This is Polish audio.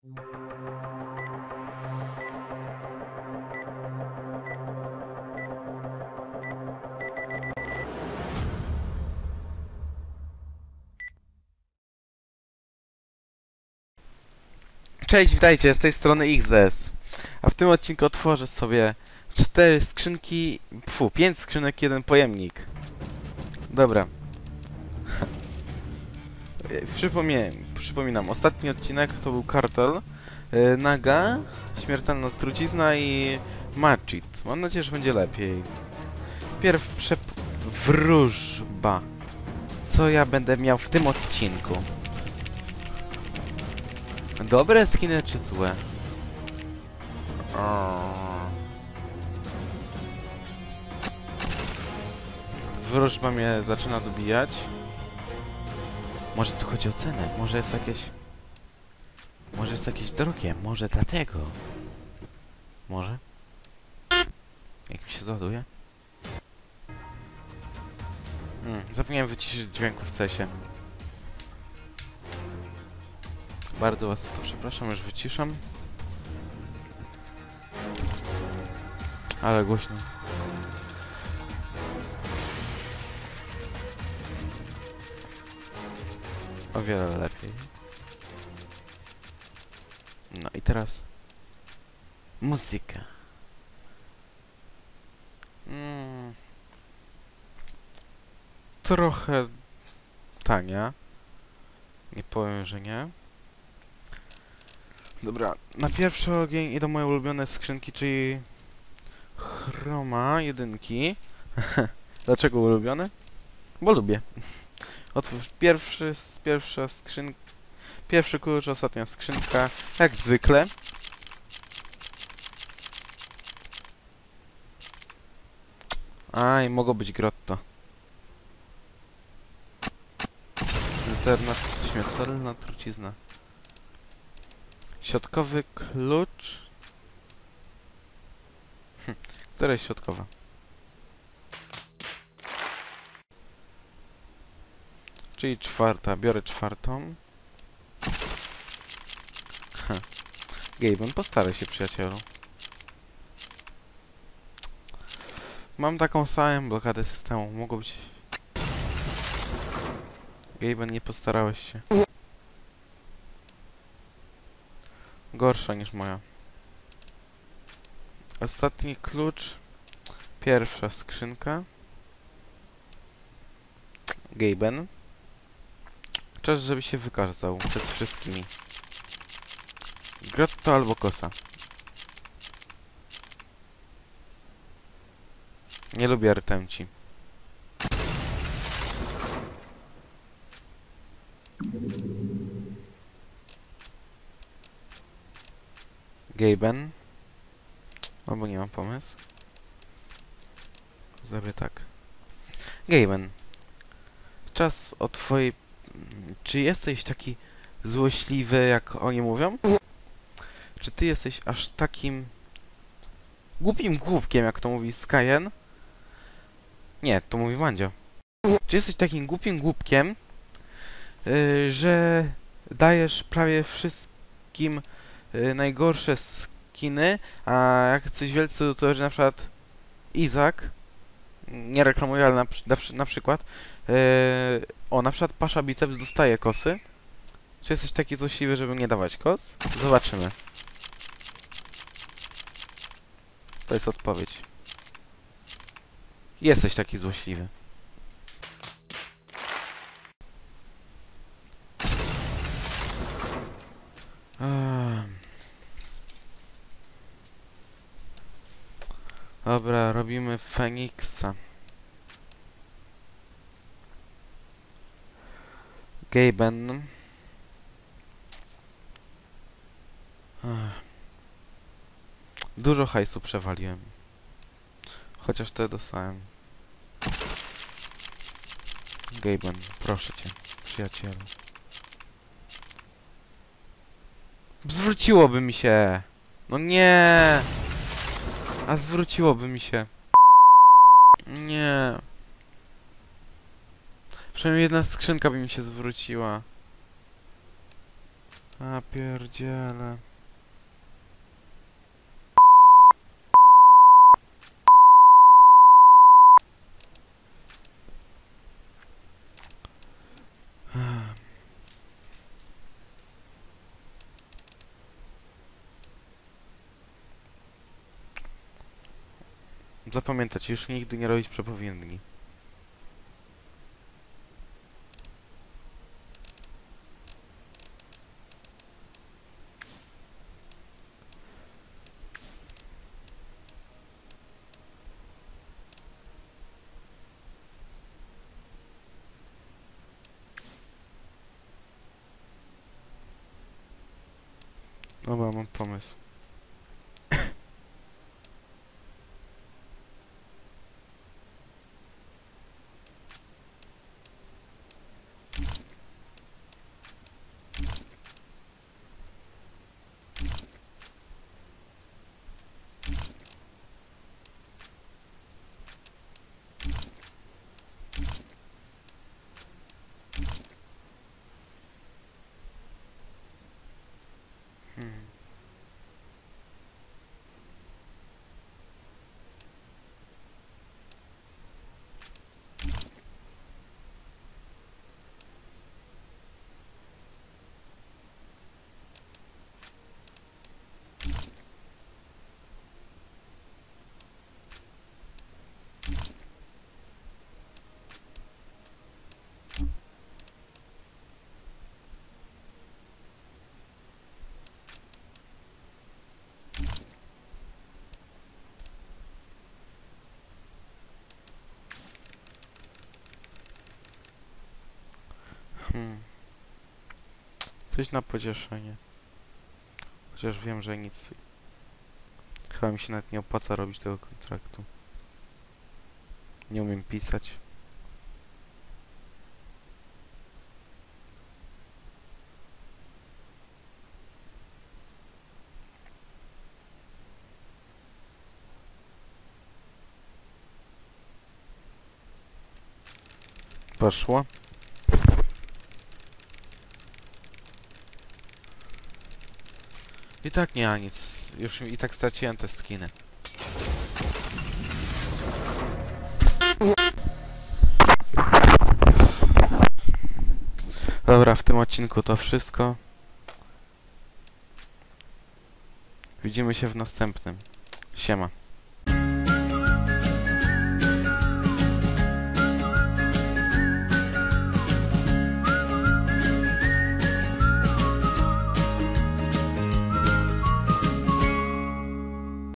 Cześć, witajcie, z tej strony XDS. A w tym odcinku otworzę sobie 4 skrzynki, 5 skrzynek, 1 pojemnik. Dobra. Przypominam, ostatni odcinek to był Kartel, Naga, Śmiertelna Trucizna i Machit. Mam nadzieję, że będzie lepiej. Wróżba. Co ja będę miał w tym odcinku? Dobre skiny czy złe? Wróżba mnie zaczyna dobijać. Może tu chodzi o cenę? Może jest jakieś drogie? Może dlatego? Może? Jak mi się załaduje? Zapomniałem wyciszyć dźwięku w CS-ie. Bardzo was to przepraszam, już wyciszam. Ale głośno. O wiele lepiej. No i teraz muzyka. Trochę tania. Nie powiem, że nie. Dobra, na pierwszy ogień idą moje ulubione skrzynki, czyli Chroma jedynki. Dlaczego ulubione? Bo lubię. Otwórz pierwsza skrzynka. Pierwszy klucz, ostatnia skrzynka. Jak zwykle. Aj, mogło być grotto. Śmiertelna trucizna. Środkowy klucz. Która jest środkowa? Czyli czwarta. Biorę czwartą. Gaben, postaraj się, przyjacielu. Mam taką samą blokadę systemu. Mogło być... Gaben, nie postarałeś się. Gorsza niż moja. Ostatni klucz. Pierwsza skrzynka. Gaben. Czas, żeby się wykazał przed wszystkimi. Grotto albo kosa. Nie lubię rtemci. Gaben. Albo nie mam pomysł. Zrobię tak. Gaben. Czas o twojej... Czy jesteś taki złośliwy, jak oni mówią? Czy ty jesteś aż takim... głupim głupkiem, jak to mówi Skyen? Nie, to mówi Mandzio. Czy jesteś takim głupim głupkiem, że dajesz prawie wszystkim najgorsze skiny, a jak coś wielcy, to że na przykład Izak, nie reklamuję, ale na przykład na przykład Pasza Biceps dostaje kosy. Czy jesteś taki złośliwy, żeby nie dawać kos? Zobaczymy. To jest odpowiedź. Jesteś taki złośliwy. Dobra, robimy Feniksa. Gaben. Dużo hajsu przewaliłem. Chociaż to dostałem. Gaben, proszę cię, przyjacielu. Zwróciłoby mi się! No nie! A zwróciłoby mi się. Nie. Przynajmniej jedna skrzynka by mi się zwróciła. A pierdziele. Zapamiętać, już nigdy nie robić przepowiedni. Dobra, mam pomysł. Hmm. Hmm. Coś na pocieszenie. Chociaż wiem, że nic. Chyba mi się nawet nie opłaca robić tego kontraktu. Nie umiem pisać. Poszło. I tak nie ma nic. Już i tak straciłem te skiny. Dobra, w tym odcinku to wszystko. Widzimy się w następnym. Siema.